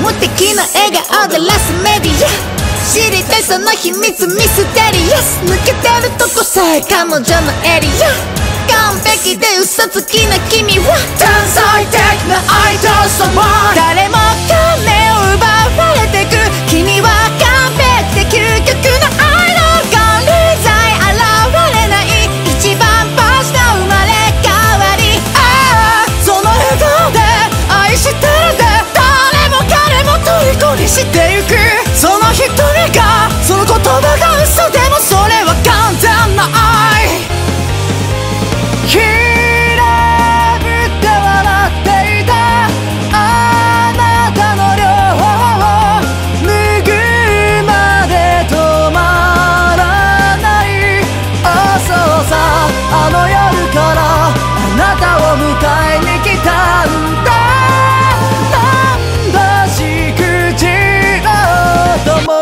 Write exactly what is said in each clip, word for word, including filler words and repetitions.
無敵な笑顔でラスメディア知りたいその秘密ミステリアス抜けてるとこさえ彼女のエリア完璧で嘘つきな君は天才的なアイドル様誰も金を奪われてく君は完璧で究極のアイドルが理在現れない一番星の生まれ変わりああその笑顔で愛してるで誰も彼も虜にしてゆくその一人がその言葉が嘘でもそれは完全な愛ひらぶって笑っていたあなたの両方脱ぐまで止まらないあそうさあの夜からあなたを迎えに来たんだなんだしくじろうとも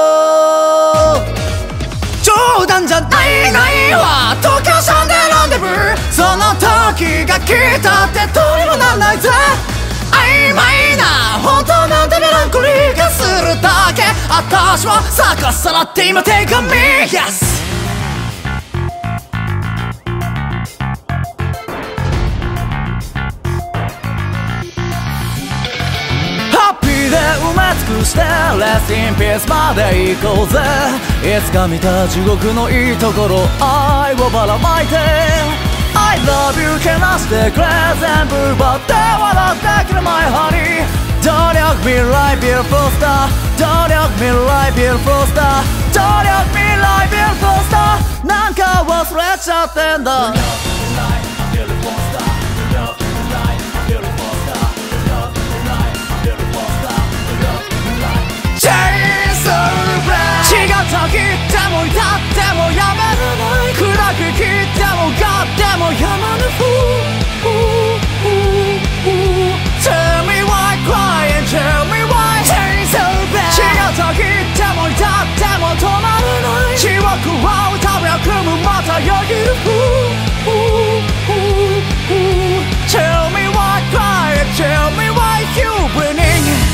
冗談じゃないないわ東京さんでランデブーその時が来たってどうにもなんないぜ曖昧な本当なんてメランコリーがするだけ私は逆さらって今手紙 Yes埋め尽くして Rest in peace まで行こうぜいつか見た地獄のいいところ愛をばらまいて I love you けなしてくれ全部奪って笑ってくれ My honey 努力未来 Beautiful star 努力未来 Beautiful star 努力未来 Beautiful star なんか忘れちゃってんだ違った切っても至ってもやめるない暗く切ってもがってもやまぬ Tell me why crying Tell me why Change so bad 違った切っても至っても止まるない地獄は歌う役むまたよぎる Tell me why crying Tell me why you winning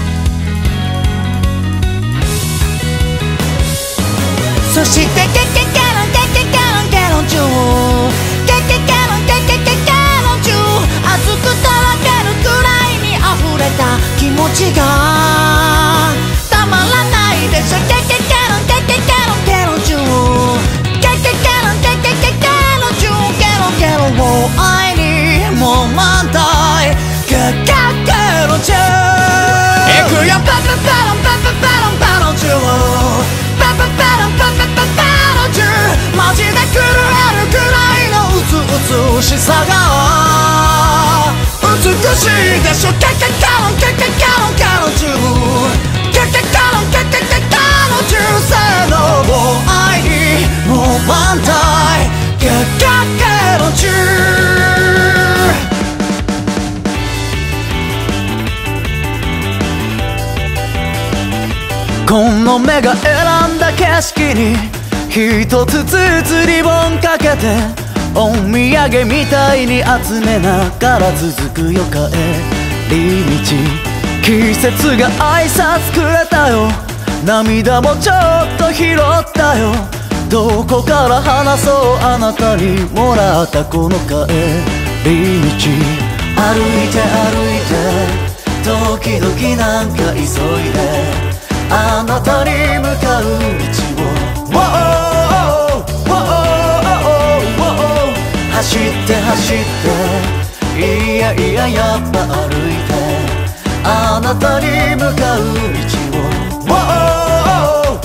そしてケケケケロンケケケロンケロンチューケケケロンケケケケロンチュー熱くとろけるくらいに溢れた気持ちがたまらないでしょケケケロンケケケロンケロンチューケケケロンケケケケロンチューケロンケロンを愛にもう満タイケケケロンチュー行くよパパパロンパパパロンパロンチューマジで狂えるくらいのうつうつしさが美しいでしょケケケロンケケケロンケロンチューケケケロンケケケケロンチュー性能を愛にもう満タイケケケロンチューこの目が選んだ景色に一つずつリボンかけてお土産みたいに集めながら続くよ帰り道季節が挨拶くれたよ涙もちょっと拾ったよどこから話そうあなたにもらったこの帰り道歩いて歩いて時々なんか急いであなたに向かう道を走って走っていやいややっぱ歩いてあなたに向かう道を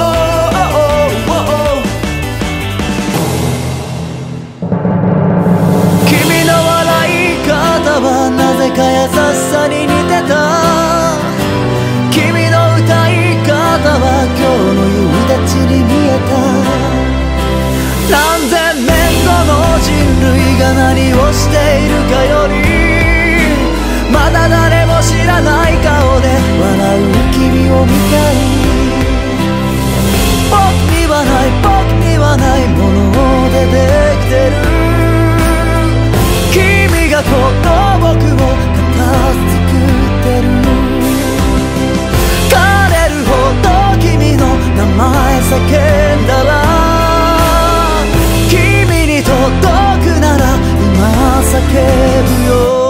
君の笑い方はなぜか優しさに似てた君の歌い方は今日の夕立に見えた何千年後の人類が何をしているかよりまだ誰も知らない顔で笑う君を見たい僕にはない僕にはないものでできてる君がこと僕を片付けてる叫ぶよ